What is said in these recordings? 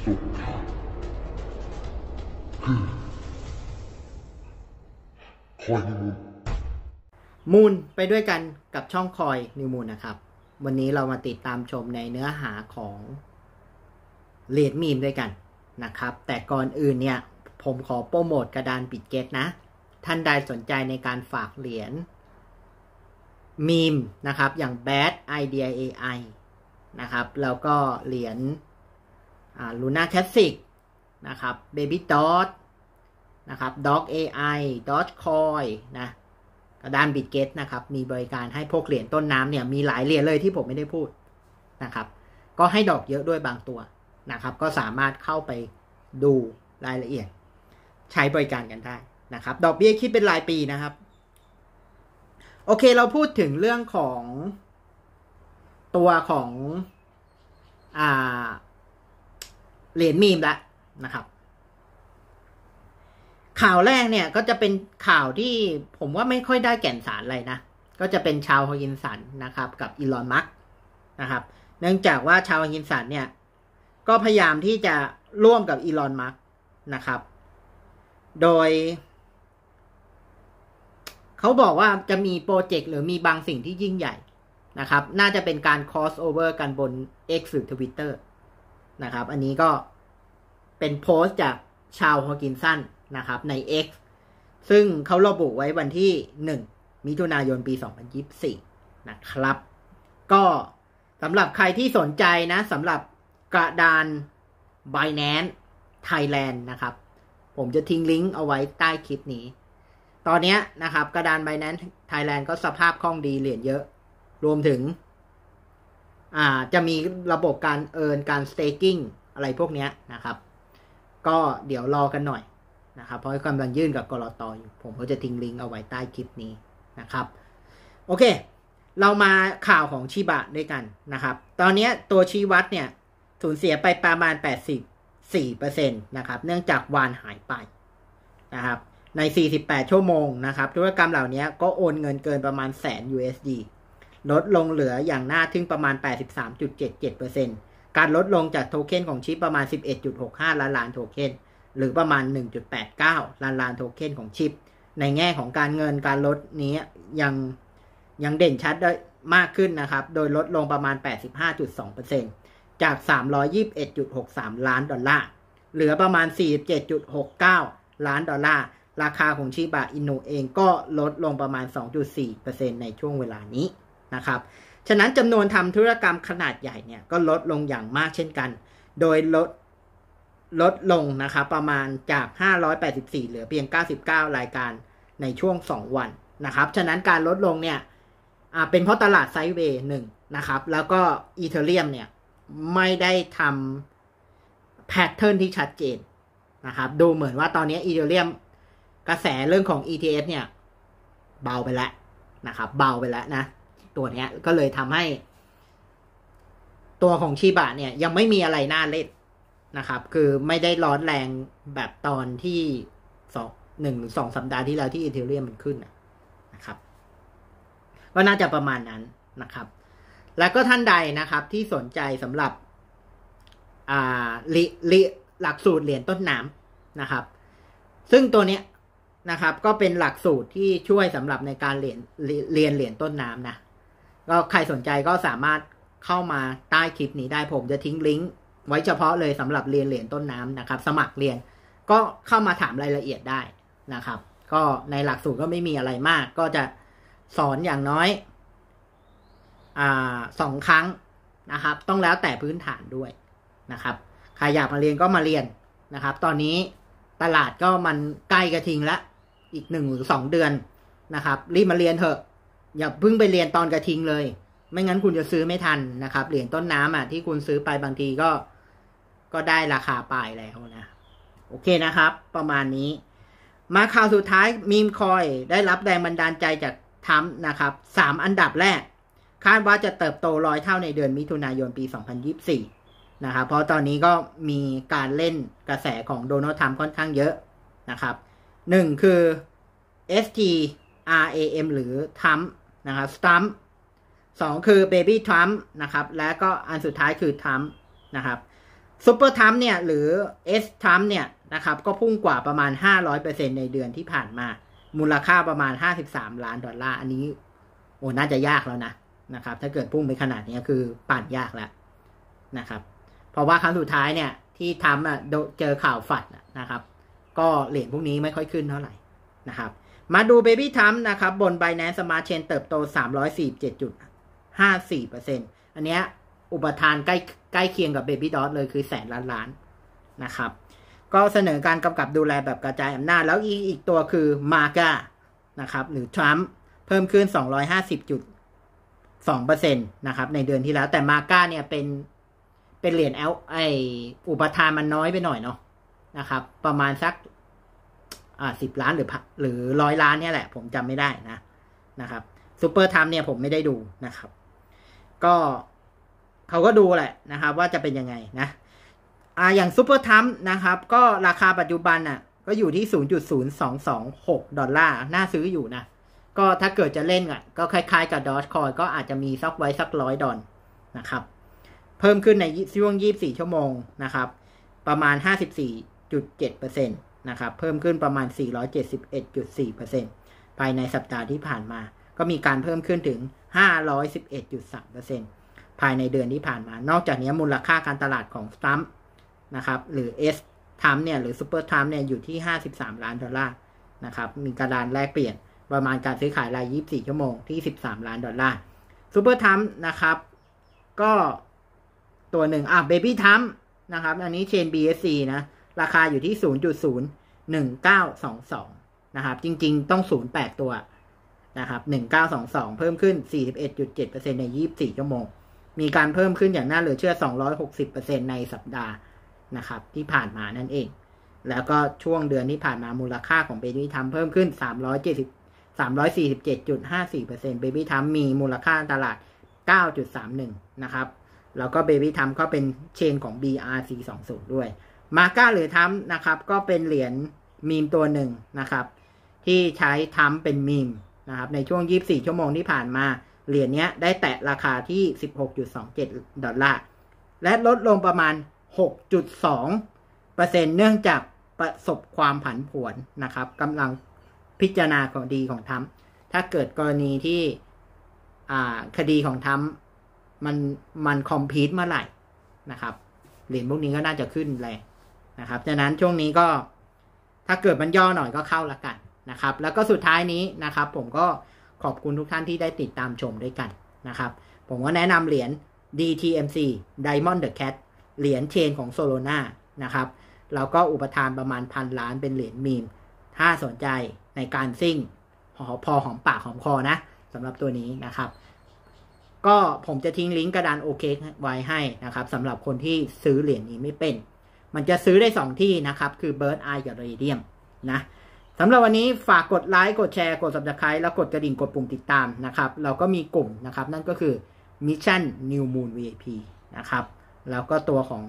สงครามคือคอยนิมูลมูลไปด้วยกันกับช่องคอยนิวมูลนะครับวันนี้เรามาติดตามชมในเนื้อหาของเหรียญมีมด้วยกันนะครับแต่ก่อนอื่นเนี่ยผมขอโปรโมทกระดานปิดเกตนะท่านใดสนใจในการฝากเหรียญมีมนะครับอย่าง Bad Idea AI นะครับแล้วก็เหรียญLuna Classic นะครับ Baby Dot นะครับ Dog AI Dogecoin นะกระดานบิตเกตนะครับมีบริการให้พวกเหรียญต้นน้ำเนี่ยมีหลายเหรียญเลยที่ผมไม่ได้พูดนะครับก็ให้ดอกเยอะด้วยบางตัวนะครับก็สามารถเข้าไปดูรายละเอียดใช้บริการกันได้นะครับดอกเบี้ยคิดเป็นรายปีนะครับโอเคเราพูดถึงเรื่องของตัวของเหรียญมีมแล้วนะครับข่าวแรกเนี่ยก็จะเป็นข่าวที่ผมว่าไม่ค่อยได้แก่นสารอะไรนะก็จะเป็นชาวฮอกินสันนะครับกับอีลอนมัสก์นะครับเนื่องจากว่าชาวฮอกินสันเนี่ยก็พยายามที่จะร่วมกับอีลอนมัสก์นะครับโดยเขาบอกว่าจะมีโปรเจกต์หรือมีบางสิ่งที่ยิ่งใหญ่นะครับน่าจะเป็นการ cross over กันบน X หรือ Twitter นะครับอันนี้ก็เป็นโพสต์จากชาวฮอกินสันนะครับใน X ซึ่งเขาระบุไว้วันที่1มิถุนายนปี2024นะครับก็สำหรับใครที่สนใจนะสำหรับกระดาน Binance Thailand นะครับผมจะทิ้งลิงก์เอาไว้ใต้คลิปนี้ตอนนี้นะครับกระดาน Binance Thailand ก็สภาพคล่องดีเหรียญเยอะรวมถึงจะมีระบบการการ staking อะไรพวกนี้นะครับก็เดี๋ยวรอกันหน่อยนะครับเพราะกำลังยื่นกับกลต.อยู่ผมก็จะทิ้งลิงก์เอาไว้ใต้คลิปนี้นะครับโอเคเรามาข่าวของชิบะด้วยกันนะครับตอนนี้ตัวชี้วัดเนี่ยสูญเสียไปประมาณ 84% นะครับเนื่องจากวานหายไปนะครับใน48ชั่วโมงนะครับธุรกรรมเหล่านี้ก็โอนเงินเกินประมาณ100,000 USD ลดลงเหลืออย่างน่าทึ่งประมาณ 83.77% การลดลงจากโทเค็นของชิปประมาณ 11.65 ล้านโทเค็นหรือประมาณ 1.89 ล้านโทเค็นของชิปในแง่ของการเงินการลดนี้ยังเด่นชัดได้มากขึ้นนะครับโดยลดลงประมาณ 85.2% จาก 321.63 ล้านดอลลาร์เหลือประมาณ 47.69 ล้านดอลลาร์ราคาของชิบะอินุเองก็ลดลงประมาณ 2.4% ในช่วงเวลานี้นะครับฉะนั้นจำนวนทำธุรกรรมขนาดใหญ่เนี่ยก็ลดลงอย่างมากเช่นกันโดยลดลงนะครับประมาณจาก584เหลือเพียง99รายการในช่วง2วันนะครับฉะนั้นการลดลงเนี่ยเป็นเพราะตลาดไซด์เวย์1นะครับแล้วก็อีเธอเรียมเนี่ยไม่ได้ทำแพทเทิร์นที่ชัดเจนนะครับดูเหมือนว่าตอนนี้อีเธอเรียมกระแสเรื่องของ ETF เนี่ยเบาไปแล้วนะครับเบาไปแล้วนะตัวเนี้ยก็เลยทำให้ตัวของชิบะเนี่ยยังไม่มีอะไรน่าเล่นนะครับคือไม่ได้ร้อนแรงแบบตอนที่1 หรือ 2สัปดาห์ที่แล้วที่อีเธอเรียมมันขึ้นนะครับก็น่าจะประมาณนั้นนะครับแล้วก็ท่านใดนะครับที่สนใจสำหรับหลักสูตรเหรียญต้นน้ำนะครับซึ่งตัวเนี้ยนะครับก็เป็นหลักสูตรที่ช่วยสำหรับในการเรียนเหรียญต้นน้ำนะก็ใครสนใจก็สามารถเข้ามาใต้คลิปนี้ได้ผมจะทิ้งลิงก์ไว้เฉพาะเลยสำหรับเรียนเหรียญต้นน้ำนะครับสมัครเรียนก็เข้ามาถามรายละเอียดได้นะครับก็ในหลักสูตรก็ไม่มีอะไรมากก็จะสอนอย่างน้อย2 ครั้งนะครับต้องแล้วแต่พื้นฐานด้วยนะครับใครอยากมาเรียนก็มาเรียนนะครับตอนนี้ตลาดก็มันใกล้กระทิงแล้วอีก1 หรือ 2 เดือนนะครับรีบมาเรียนเถอะอย่าเพิ่งไปเรียนตอนกระทิงเลยไม่งั้นคุณจะซื้อไม่ทันนะครับเหรียญต้นน้ำที่คุณซื้อไปบางทีก็ได้ราคาปลายแล้วนะโอเคนะครับประมาณนี้มาข่าวสุดท้ายมีมคอยได้รับแรงบันดาลใจจากทัมป์นะครับ3อันดับแรกคาดว่าจะเติบโต100 เท่าในเดือนมิถุนายนปี2024นะครับเพราะตอนนี้ก็มีการเล่นกระแสของโดนัลด์ทรัมป์ค่อนข้างเยอะนะครับ1คือ STRAM หรือทัมป์นะครับสตัมป์2คือ Baby Trump นะครับและก็อันสุดท้ายคือ Trump นะครับซูเปอร์ทัมเนี่ยหรือเอสทัมเนี่ยนะครับก็พุ่งกว่าประมาณ 500% ในเดือนที่ผ่านมามูลค่าประมาณ$53 ล้านอันนี้โอ้น่าจะยากแล้วนะครับถ้าเกิดพุ่งไปขนาดนี้คือปั่นยากแล้วนะครับเพราะว่าครั้งสุดท้ายเนี่ยที่ทำเจอข่าวฝัดนะครับก็เหรียญพวกนี้ไม่ค่อยขึ้นเท่าไหร่นะครับมาดู Baby Trump นะครับบน Binance Smart Chain เติบโต 347.54% อันเนี้ยอุปทานใกล้เคียงกับ Baby Dot เลยคือ100,000 ล้านนะครับก็เสนอการกำกับดูแลแบบกระจายอำนาจแล้วอีกตัวคือ MAGA นะครับหรือ Trump เพิ่มขึ้น 250.2% นะครับในเดือนที่แล้วแต่ MAGA เนี่ยเป็นเหรียญอุปทานมันน้อยไปหน่อยเนาะนะครับประมาณสัก10 ล้านหรือ100 ล้านเนี่ยแหละผมจำไม่ได้นะครับซูเปอร์ทัมเนี่ยผมไม่ได้ดูนะครับก็เขาก็ดูแหละนะครับว่าจะเป็นยังไงนะอย่างซูเปอร์ทัมนะครับก็ราคาปัจจุบันก็อยู่ที่$0.0226น่าซื้ออยู่นะก็ถ้าเกิดจะเล่นก็คล้ายๆกับ Dogecoin ก็อาจจะมีสักไว้สัก$100นะครับเพิ่มขึ้นในช่วง24ชั่วโมงนะครับประมาณ 54.7% นะครับเพิ่มขึ้นประมาณ 471.4% ภายในสัปดาห์ที่ผ่านมาก็มีการเพิ่มขึ้นถึง 511.3% ภายในเดือนที่ผ่านมานอกจากนี้มูลค่าการตลาดของ Trump นะครับหรือ S Trump เนี่ยหรือ Super Trump เนี่ยอยู่ที่$53 ล้านนะครับมีกระดานแลกเปลี่ยนประมาณการซื้อขายราย24ชั่วโมงที่$13 ล้าน Super Trump นะครับก็ตัวหนึ่งBaby Trump นะครับอันนี้เชน BSC นะราคาอยู่ที่ 0.01922 นะครับจริงๆต้อง08ตัวนะครับ1922เพิ่มขึ้น 41.7% ใน24ชั่วโมงมีการเพิ่มขึ้นอย่างน่าเหลือเชื่อ 260% ในสัปดาห์นะครับที่ผ่านมานั่นเองแล้วก็ช่วงเดือนที่ผ่านมามูลค่าของ Baby Trump เพิ่มขึ้น 347.54% Baby Trump มีมูลค่าตลาด 9.31 นะครับแล้วก็ Baby Trump ก็เป็นเชนของ BRC20 ด้วยMAGA หรือทัมนะครับก็เป็นเหรียญมีมตัวหนึ่งนะครับที่ใช้ทัมเป็นมีมนะครับในช่วง24ชั่วโมงที่ผ่านมาเหรียญนี้ได้แตะราคาที่ $16.27 และลดลงประมาณ 6.2% เนื่องจากประสบความผันผวนนะครับกำลังพิจารณาของดีของทัมถ้าเกิดกรณีที่คดีของทัมมันคอมพีทเมื่อไหร่นะครับเหรียญพวกนี้ก็น่าจะขึ้นแรงนะครับฉะนั้นช่วงนี้ก็ถ้าเกิดมันย่อหน่อยก็เข้าละกันนะครับแล้วก็สุดท้ายนี้นะครับผมก็ขอบคุณทุกท่านที่ได้ติดตามชมด้วยกันนะครับผมก็แนะนำเหรียญ DTMC Diamond the Cat เหรียญเชนของ Solana นะครับแล้วก็อุปทานประมาณ1,000 ล้านเป็นเหรียญมีมถ้าสนใจในการซิ่งพอหอมปากหอมคอนะสำหรับตัวนี้นะครับก็ผมจะทิ้งลิงก์กระดานโอเคไว้ให้นะครับสำหรับคนที่ซื้อเหรียญนี้ไม่เป็นมันจะซื้อได้2ที่นะครับคือ Bird Eye กับ Raydium นะสำหรับวันนี้ฝากกดไลค์กดแชร์กด Subscribe แล้วกดกระดิ่งกดปุ่มติดตามนะครับเราก็มีกลุ่มนะครับนั่นก็คือ Mission New Moon VIP นะครับแล้วก็ตัวของ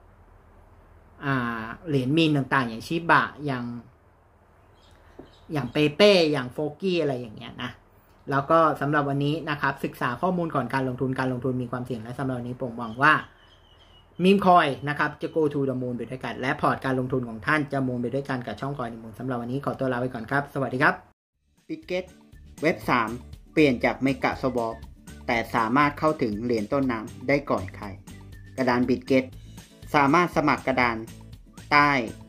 เหรียญมีนต่างๆอย่างชิบะอย่างเปเป้อย่างโฟกี้อะไรอย่างเงี้ยนะแล้วก็สำหรับวันนี้นะครับศึกษาข้อมูลก่อนการลงทุนมีความเสี่ยงและสำหรับวันนี้ผมหวังว่ามีมคอยนะครับจะ go to the moon ไปด้วยกันและพอร์ตการลงทุนของท่านจะมูนไปด้วยกันกับช่องคอยในมูนสำหรับวันนี้ขอตัวลาไปก่อนครับสวัสดีครับ Bitget เว็บ3เปลี่ยนจากเมกะสวอปแต่สามารถเข้าถึงเหรียญต้นน้ำได้ก่อนใครกระดาน Bitget สามารถสมัครกระดานใต้